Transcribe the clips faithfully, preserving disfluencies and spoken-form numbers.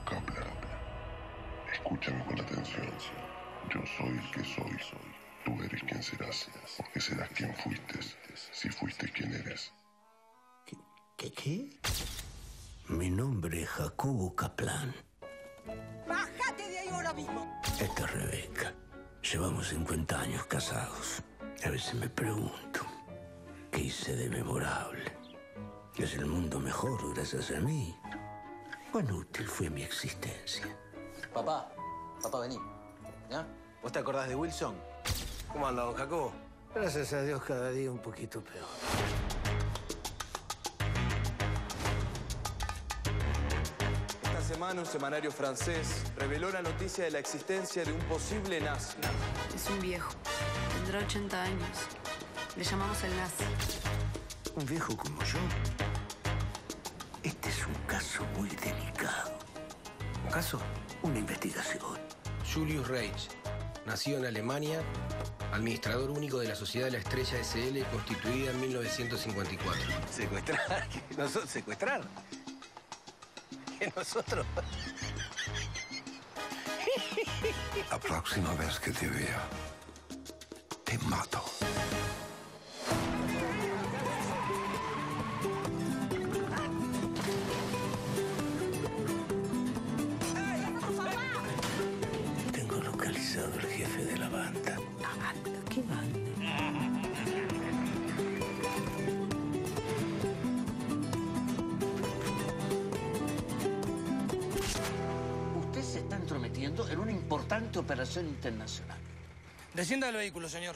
Kaplan. Escúchame con atención. Yo soy el que soy. Tú eres quien serás, porque serás quien fuiste, si fuiste quien eres. ¿Qué? ¿Qué? qué? Mi nombre es Jacobo Kaplan. ¡Bájate de ahí ahora mismo! Esta es Rebeca. Llevamos cincuenta años casados. A veces me pregunto, ¿qué hice de memorable? ¿Es el mundo mejor gracias a mí? ¿Cuán útil fue mi existencia? Papá, papá, vení. ¿Ya? ¿Vos te acordás de Wilson? ¿Cómo anda, don Jacobo? Gracias a Dios, cada día un poquito peor. Esta semana un semanario francés reveló la noticia de la existencia de un posible nazi. Es un viejo. Tendrá ochenta años. Le llamamos el nazi. Un viejo como yo. Este es un caso muy delicado. ¿Un caso? Una investigación. Julius Reich, nacido en Alemania, administrador único de la Sociedad de la Estrella S L, constituida en mil novecientos cincuenta y cuatro. ¿Secuestrar? ¿Qué? ¿Nosotros secuestrar? ¿Que nosotros? La próxima vez que te vea, te mato. Tengo localizado al jefe de la banda. ¿La banda? ¿Qué banda? Usted se está entrometiendo en una importante operación internacional. Descienda del vehículo, señor.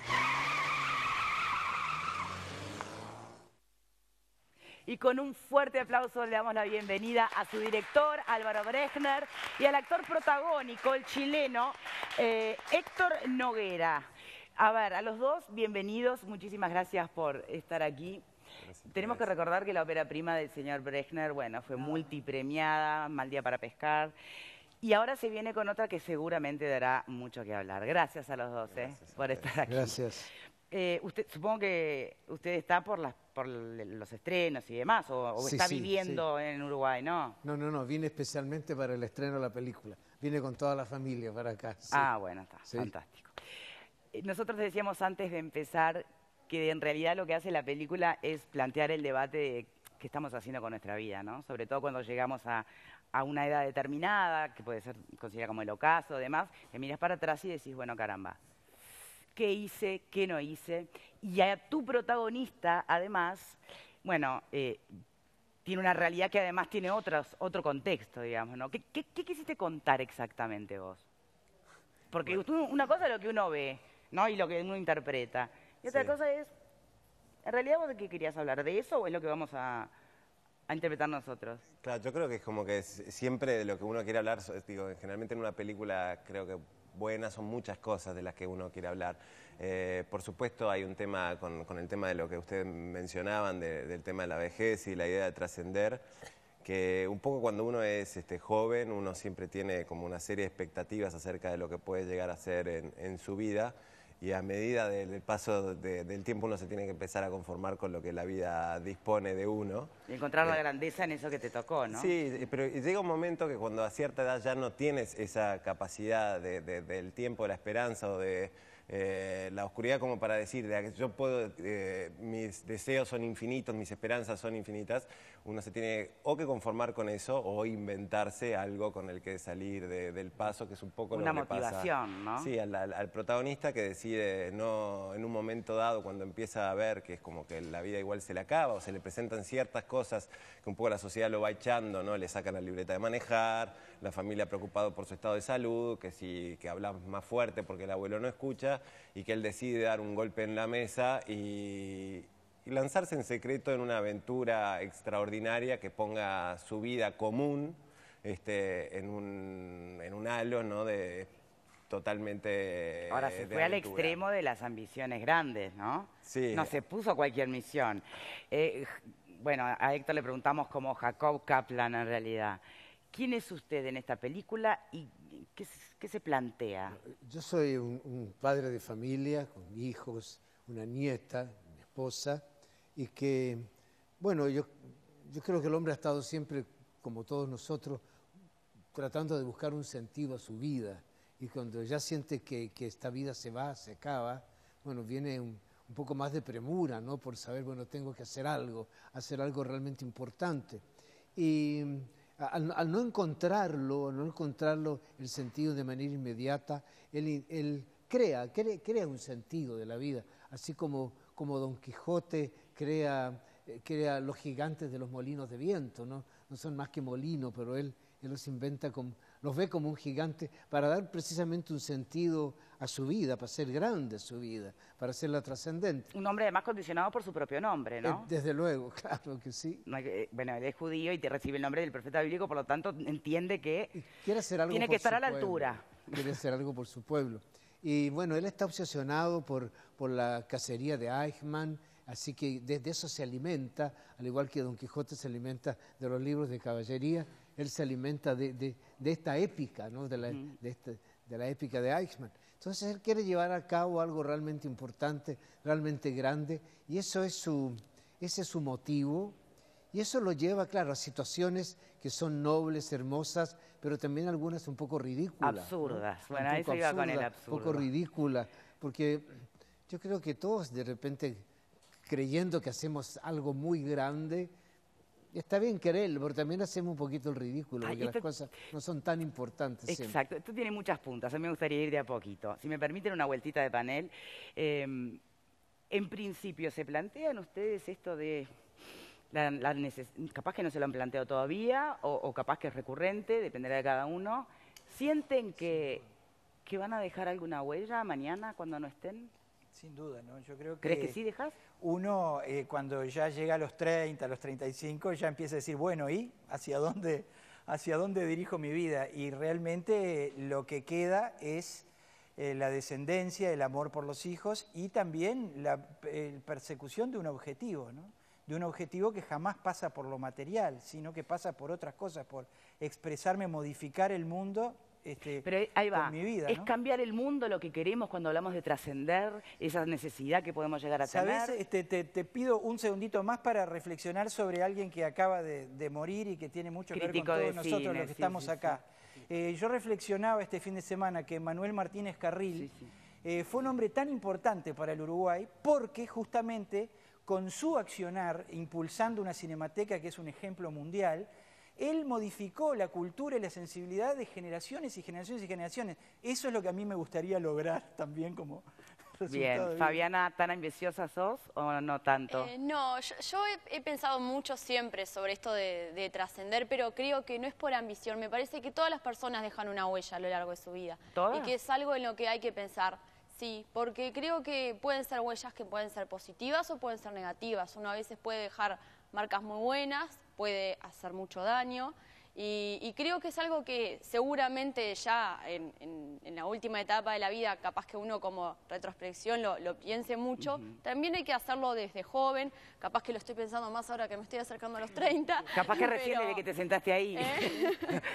Y con un fuerte aplauso le damos la bienvenida a su director, Álvaro Brechner, y al actor protagónico, el chileno, eh, Héctor Noguera. A ver, a los dos, bienvenidos. Muchísimas gracias por estar aquí. Gracias. Tenemos que recordar que la ópera prima del señor Brechner, bueno, fue multipremiada, Mal día para pescar. Y ahora se viene con otra que seguramente dará mucho que hablar. Gracias a los dos, eh, por estar aquí. Gracias. Eh, usted, supongo que usted está por, las, por los estrenos y demás, o, o Sí, está sí, viviendo sí. en Uruguay, ¿no? No, no, no, vine especialmente para el estreno de la película. Vine con toda la familia para acá. Sí. Ah, bueno, está, Sí. fantástico. Eh, Nosotros decíamos antes de empezar que en realidad lo que hace la película es plantear el debate de qué estamos haciendo con nuestra vida, ¿no? Sobre todo cuando llegamos a, a una edad determinada, que puede ser considerada como el ocaso, demás, que miras para atrás y decís, bueno, caramba, ¿qué hice? ¿Qué no hice? Y a tu protagonista, además, bueno, eh, tiene una realidad que además tiene otros, otro contexto, digamos, ¿no? ¿Qué, qué, qué quisiste contar exactamente vos? Porque bueno, una cosa es lo que uno ve, ¿no? Y lo que uno interpreta. Y otra Sí. cosa es, en realidad, ¿vos de qué querías hablar? ¿De eso o es lo que vamos a, a interpretar nosotros? Claro, yo creo que es como que es siempre de lo que uno quiere hablar, digo, generalmente en una película creo que buenas son muchas cosas de las que uno quiere hablar. Eh, por supuesto hay un tema con, con el tema de lo que ustedes mencionaban, de, del tema de la vejez y la idea de trascender, que un poco cuando uno es este, joven, uno siempre tiene como una serie de expectativas acerca de lo que puede llegar a ser en, en su vida, y a medida del paso de, del tiempo uno se tiene que empezar a conformar con lo que la vida dispone de uno. Y encontrar la Eh, grandeza en eso que te tocó, ¿no? Sí, pero llega un momento que cuando a cierta edad ya no tienes esa capacidad de, de, del tiempo, de la esperanza o de eh, la oscuridad como para decir, de que yo puedo, eh, mis deseos son infinitos, mis esperanzas son infinitas, uno se tiene o que conformar con eso o inventarse algo con el que salir de, del paso, que es un poco Una lo que pasa. motivación, ¿no? Sí, al, al, al protagonista que decide no, en un momento dado, cuando empieza a ver que es como que la vida igual se le acaba o se le presentan ciertas cosas que un poco la sociedad lo va echando, ¿no? Le sacan la libreta de manejar, la familia preocupado por su estado de salud, que si que habla más fuerte porque el abuelo no escucha, y que él decide dar un golpe en la mesa y, y lanzarse en secreto en una aventura extraordinaria que ponga su vida común este, en, un, en un halo, ¿no? de totalmente Ahora se de fue al aventura. extremo de las ambiciones grandes, ¿no? Sí. No se puso cualquier misión. Eh, bueno, a Héctor le preguntamos como Jacob Kaplan en realidad. ¿Quién es usted en esta película y qué, qué se plantea? Yo soy un, un padre de familia, con hijos, una nieta, mi esposa, y que, bueno, yo, yo creo que el hombre ha estado siempre, como todos nosotros, tratando de buscar un sentido a su vida. Y cuando ya siente que, que esta vida se va, se acaba, bueno, viene un, un poco más de premura, ¿no? Por saber, bueno, tengo que hacer algo, hacer algo realmente importante. Y al, al no encontrarlo, al no encontrarlo el sentido de manera inmediata, él, él crea, crea, crea un sentido de la vida, así como, como Don Quijote crea, crea los gigantes de los molinos de viento, ¿no? No son más que molinos, pero él, él los inventa, como, los ve como un gigante para dar precisamente un sentido a su vida, para ser grande su vida, para hacerla trascendente. Un hombre además condicionado por su propio nombre, ¿no? Eh, desde luego, claro que sí. No hay que, bueno, él es judío y te recibe el nombre del profeta bíblico, por lo tanto entiende que quiere hacer algo tiene que estar a la altura. Quiere hacer algo por su pueblo. Y bueno, él está obsesionado por, por la cacería de Eichmann, así que desde eso se alimenta, al igual que Don Quijote se alimenta de los libros de caballería, él se alimenta de, de, de esta épica, ¿no? de, la, mm. de, este, de la épica de Eichmann. Entonces él quiere llevar a cabo algo realmente importante, realmente grande, y eso es su, ese es su motivo, y eso lo lleva, claro, a situaciones que son nobles, hermosas, pero también algunas un poco ridículas. Absurdas. ¿No? Bueno, eso iba con el absurdo. Un poco ridículas, porque yo creo que todos de repente, creyendo que hacemos algo muy grande, está bien quererlo, pero también hacemos un poquito el ridículo, porque Ay, esto, las cosas no son tan importantes exacto, siempre. Exacto, esto tiene muchas puntas, a mí me gustaría ir de a poquito. Si me permiten una vueltita de panel, eh, en principio, ¿se plantean ustedes esto de... La, la neces capaz que no se lo han planteado todavía, o, o capaz que es recurrente, dependerá de cada uno? ¿Sienten que, que van a dejar alguna huella mañana cuando no estén? Sin duda, ¿no? Yo creo que... ¿Crees que sí dejas? Uno, eh, cuando ya llega a los treinta, a los treinta y cinco, ya empieza a decir, bueno, ¿y hacia dónde, hacia dónde dirijo mi vida? Y realmente lo que queda es eh, la descendencia, el amor por los hijos y también la eh, persecución de un objetivo, ¿no? De un objetivo que jamás pasa por lo material, sino que pasa por otras cosas, por expresarme, modificar el mundo. Este, Pero ahí va, con mi vida, ¿es ¿no? cambiar el mundo lo que queremos cuando hablamos de trascender, esa necesidad que podemos llegar a ¿Sabes? tener? Este, te, te pido un segundito más para reflexionar sobre alguien que acaba de, de morir y que tiene mucho Crítico que ver con todos de nosotros cine, los que sí, estamos sí, acá. Sí. Eh, yo reflexionaba este fin de semana que Manuel Martínez Carril sí, sí. Eh, fue un hombre tan importante para el Uruguay porque justamente con su accionar, impulsando una cinemateca que es un ejemplo mundial, él modificó la cultura y la sensibilidad de generaciones y generaciones y generaciones. Eso es lo que a mí me gustaría lograr también como resultado. Bien, Fabiana, ¿tan ambiciosa sos o no tanto? Eh, no, yo, yo he, he pensado mucho siempre sobre esto de, de trascender, pero creo que no es por ambición. Me parece que todas las personas dejan una huella a lo largo de su vida. ¿Todas? Y que es algo en lo que hay que pensar. Sí, porque creo que pueden ser huellas que pueden ser positivas o pueden ser negativas. Uno a veces puede dejar marcas muy buenas, puede hacer mucho daño y, y creo que es algo que seguramente ya en, en, en la última etapa de la vida, capaz que uno como retrospección lo, lo piense mucho. Uh-huh. También hay que hacerlo desde joven, capaz que lo estoy pensando más ahora que me estoy acercando a los treinta. Capaz que recién pero, desde que te sentaste ahí. ¿eh?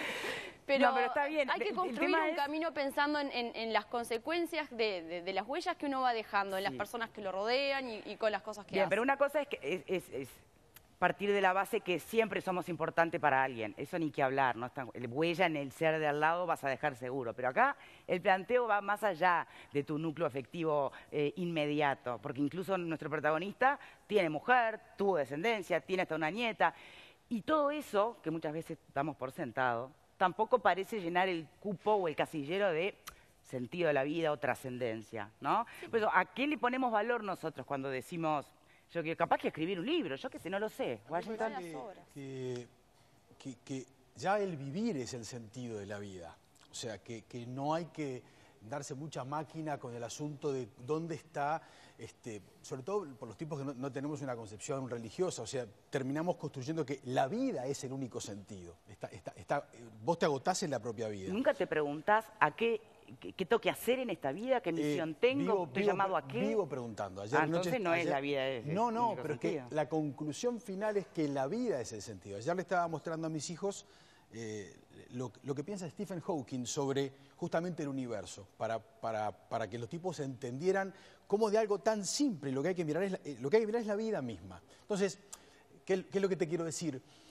Pero, no, pero está bien. Hay que construir un es... camino pensando en, en, en las consecuencias de, de, de las huellas que uno va dejando, en sí. las personas que lo rodean y, y con las cosas que bien, hace. Pero una cosa es que es, es, es partir de la base que siempre somos importantes para alguien. Eso ni que hablar, ¿no? El huella en el ser de al lado vas a dejar seguro. Pero acá el planteo va más allá de tu núcleo afectivo eh, inmediato. Porque incluso nuestro protagonista tiene mujer, tuvo descendencia, tiene hasta una nieta. Y todo eso, que muchas veces damos por sentado, tampoco parece llenar el cupo o el casillero de sentido de la vida o trascendencia, ¿no? Sí. Por eso, ¿a qué le ponemos valor nosotros cuando decimos, yo quiero capaz que escribir un libro, yo qué sé, no lo sé? Washington. Que, que, que, que ya el vivir es el sentido de la vida, o sea, que, que no hay que darse mucha máquina con el asunto de dónde está, este, sobre todo por los tipos que no, no tenemos una concepción religiosa, o sea, terminamos construyendo que la vida es el único sentido. Está, está, está, vos te agotás en la propia vida. ¿Nunca te preguntás a qué, qué, qué tengo que hacer en esta vida? ¿Qué misión eh, tengo? Vivo, ¿Estoy vivo, llamado a qué? Vivo preguntando. Ayer ah, entonces noche, no ayer, es la vida. Es, no, no, pero sentido. Es que la conclusión final es que la vida es el sentido. Ayer le estaba mostrando a mis hijos Eh, lo, lo que piensa Stephen Hawking sobre justamente el universo, para, para, para que los tipos entendieran cómo de algo tan simple lo que hay que mirar es la, eh, lo que hay que mirar es la vida misma. Entonces, ¿qué, qué es lo que te quiero decir?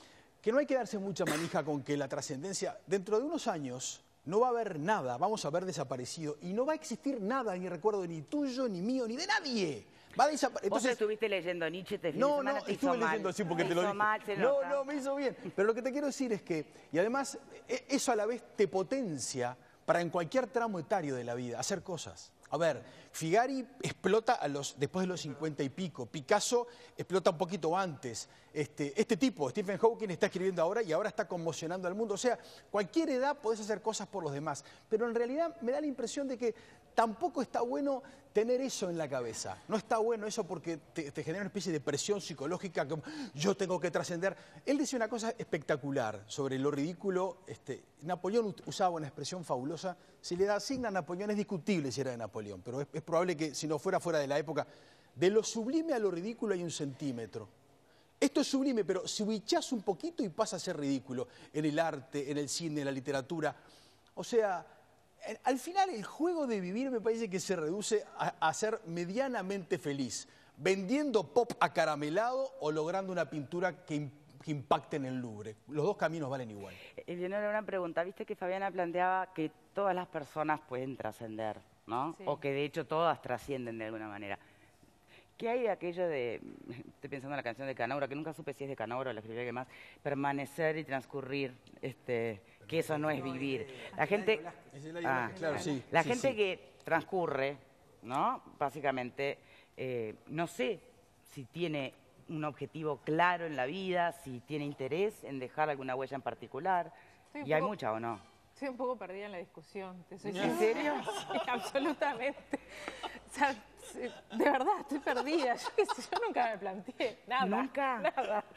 que no hay que darse mucha manija con que la trascendencia, dentro de unos años, no va a haber nada, vamos a haber desaparecido y no va a existir nada, ni recuerdo ni tuyo, ni mío, ni de nadie. Va a desaparecer. Vos estuviste leyendo Nietzsche este fin No, de semana, no, te hizo estuve mal. leyendo así porque Te te lo hizo dije. mal, se No, nota. no, me hizo bien. Pero lo que te quiero decir es que, y además, e- eso a la vez te potencia para en cualquier tramo etario de la vida hacer cosas. A ver, Figari explota a los, después de los cincuenta y pico, Picasso explota un poquito antes, este, este tipo, Stephen Hawking, está escribiendo ahora y ahora está conmocionando al mundo. O sea, cualquier edad podés hacer cosas por los demás, pero en realidad me da la impresión de que tampoco está bueno tener eso en la cabeza. No está bueno eso porque te, te genera una especie de presión psicológica, como yo tengo que trascender. Él decía una cosa espectacular sobre lo ridículo. Este, Napoleón usaba una expresión fabulosa. Si le da asigna a Napoleón, es discutible si era de Napoleón, pero es, es probable que si no fuera fuera de la época, de lo sublime a lo ridículo hay un centímetro. Esto es sublime, pero si switchás un poquito y pasa a ser ridículo en el arte, en el cine, en la literatura. O sea, al final el juego de vivir me parece que se reduce a, a ser medianamente feliz, vendiendo pop acaramelado o logrando una pintura que, que impacte en el Louvre. Los dos caminos valen igual. Eleonora, una pregunta. Viste que Fabiana planteaba que todas las personas pueden trascender, ¿no? Sí. O que de hecho todas trascienden de alguna manera. ¿Qué hay de aquello de, estoy pensando en la canción de Canaura, que nunca supe si es de Canaura o la escribí que más, permanecer y transcurrir, este, que eso no es vivir? La gente, ah, claro, sí, la sí, gente sí. que transcurre, ¿no? Básicamente, eh, no sé si tiene un objetivo claro en la vida, si tiene interés en dejar alguna huella en particular, Estoy un y hay poco- mucha o no. Estoy un poco perdida en la discusión. ¿Te soy ¿En sincera? serio? Sí, absolutamente. O sea, sí, de verdad, estoy perdida. Yo, qué sé, yo nunca me planteé nada. ¿Nunca? Nada.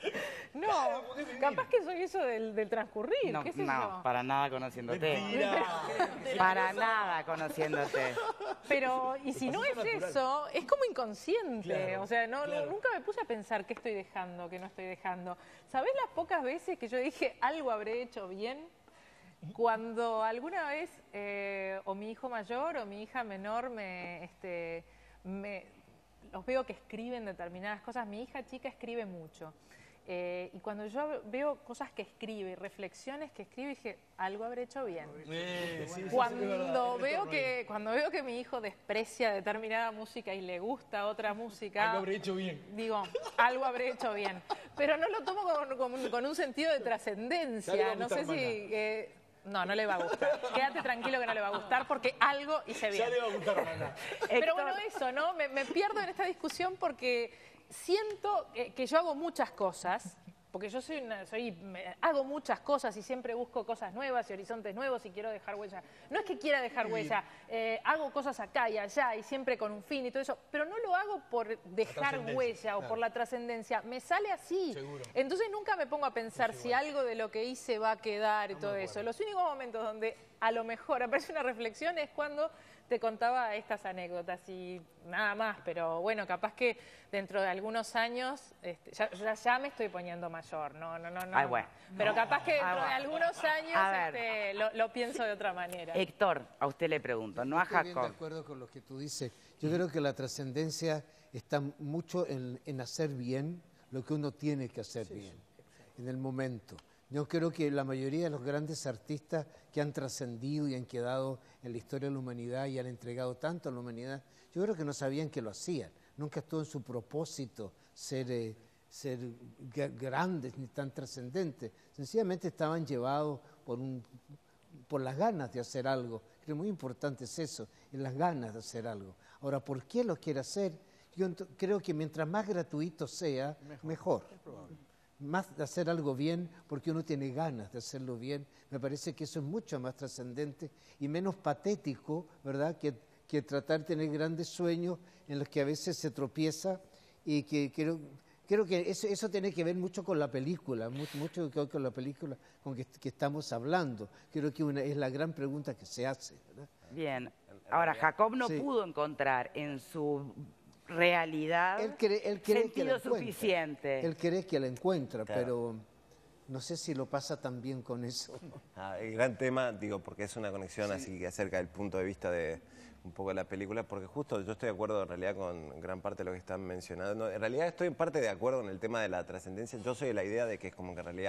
No, capaz que soy eso del, del transcurrir, No, qué sé no, yo. para nada conociéndote. Mentira. Para nada conociéndote. Pero, y si no es eso, es como inconsciente. Claro, o sea, no, no- claro. nunca me puse a pensar qué estoy dejando, qué no estoy dejando. ¿Sabés las pocas veces que yo dije algo habré hecho bien? Cuando alguna vez eh, o mi hijo mayor o mi hija menor me, este, me los veo que escriben determinadas cosas. Mi hija chica escribe mucho. Eh, y cuando yo veo cosas que escribe y reflexiones que escribe, dije, algo habré hecho bien. Eh, sí, sí, sí, es Cuando verdad, veo es que cuando veo que mi hijo desprecia determinada música y le gusta otra música, Algo habré hecho bien. digo, algo habré hecho bien. Pero no lo tomo con, con- con un sentido de Ya le va trascendencia. a No sé gustar, si... Mana. eh, no, no le va a gustar. Quédate tranquilo que no le va a gustar porque algo hice bien. Ya le va a gustar, Mana. Pero bueno, eso, ¿no? Me, me pierdo en esta discusión porque siento que, que yo hago muchas cosas, porque yo soy, una- soy me- hago muchas cosas y siempre busco cosas nuevas y horizontes nuevos y quiero dejar huella. No es que quiera dejar huella, eh, hago cosas acá y allá y siempre con un fin y todo eso, pero no lo hago por dejar trascendencia, huella o claro. por la trascendencia. Me sale así. Seguro. Entonces nunca me pongo a pensar si algo de lo que hice va a quedar y todo eso. Los únicos momentos donde a lo mejor aparece una reflexión es cuando te contaba estas anécdotas y nada más, pero bueno, capaz que dentro de algunos años, este, ya, ya, ya me estoy poniendo mayor, no, no, no, no. Ay, bueno. Pero capaz que dentro Ah, de bueno. algunos años A ver. este, lo, lo pienso de otra manera. Héctor, a usted le pregunto, no a Estoy bien de Jacob. acuerdo con lo que tú dices. Yo creo que la trascendencia está mucho en, en hacer bien lo que uno tiene que hacer bien, en el momento. Yo creo que la mayoría de los grandes artistas que han trascendido y han quedado en la historia de la humanidad y han entregado tanto a la humanidad, yo creo que no sabían que lo hacían. Nunca estuvo en su propósito ser, eh, ser ga- grandes ni tan trascendentes. Sencillamente estaban llevados por, un, por las ganas de hacer algo. Creo que muy importante es eso, es las ganas de hacer algo. Ahora, ¿por qué lo quiere hacer? Yo ent- creo que mientras más gratuito sea, mejor. Más de hacer algo bien, porque uno tiene ganas de hacerlo bien. Me parece que eso es mucho más trascendente y menos patético, ¿verdad?, que, que tratar de tener grandes sueños en los que a veces se tropieza y que creo, creo que eso, eso tiene que ver mucho con la película, mucho, mucho que ver con la película con que, que estamos hablando. Creo que una, es la gran pregunta que se hace, ¿verdad? Bien. Ahora, Jacob no Sí. pudo encontrar en su realidad Él cree, él cree que la sentido encuentra. suficiente. Él cree que la encuentra, Claro. pero no sé si lo pasa tan bien con eso. Ah, el gran tema, digo, porque es una conexión así acerca del punto de vista de un poco de la película, porque justo yo estoy de acuerdo en realidad con gran parte de lo que están mencionando. En realidad estoy en parte de acuerdo en el tema de la trascendencia. Yo soy de la idea de que es como que en realidad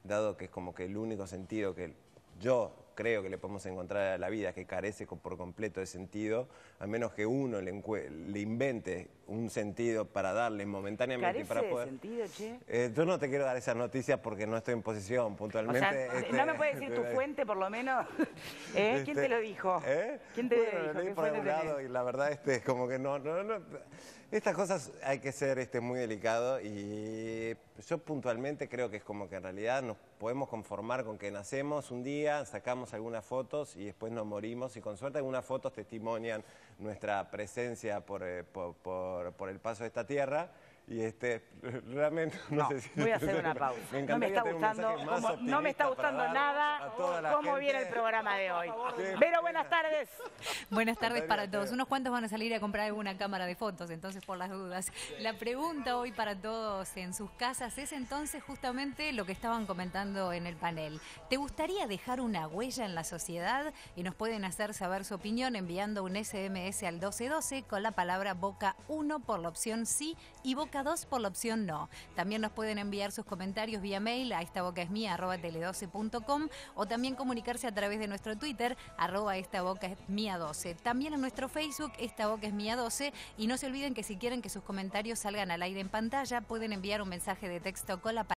dado que es como que el único sentido que yo creo que le podemos encontrar a la vida, que carece por completo de sentido, a menos que uno le, le invente un sentido para darle momentáneamente ¿Carece para poder... de sentido, che? Eh, yo no te quiero dar esas noticias porque no estoy en posición puntualmente. O sea, este, ¿no me puedes decir tu fuente por lo menos? ¿Eh? ¿Quién Este, te lo dijo? ¿Eh? ¿Quién te Bueno, lo dijo? lo leí ¿Qué por fuente algún lado tenés? y la verdad este, es como que no, no, no... Estas cosas hay que ser este, muy delicado y yo puntualmente creo que es como que en realidad nos podemos conformar con que nacemos un día, sacamos algunas fotos y después nos morimos y con suerte algunas fotos testimonian nuestra presencia por, eh, por, por, por el paso de esta tierra. Y este, realmente no, no sé si... voy a hacer una pausa. Me no me está gustando, como, no me está gustando nada cómo viene el programa de hoy. Vero, buenas tardes. Buenas tardes para todos. Unos cuantos van a salir a comprar alguna cámara de fotos, entonces por las dudas. La pregunta hoy para todos en sus casas es entonces justamente lo que estaban comentando en el panel. ¿Te gustaría dejar una huella en la sociedad? Y nos pueden hacer saber su opinión enviando un ese eme ese al doce doce con la palabra Boca uno por la opción sí y Boca dos por la opción no. También nos pueden enviar sus comentarios vía mail a estabocasmia arroba tele doce punto com o también comunicarse a través de nuestro Twitter arroba estabocasmia doce. También en nuestro Facebook estabocasmia doce y no se olviden que si quieren que sus comentarios salgan al aire en pantalla pueden enviar un mensaje de texto con la palabra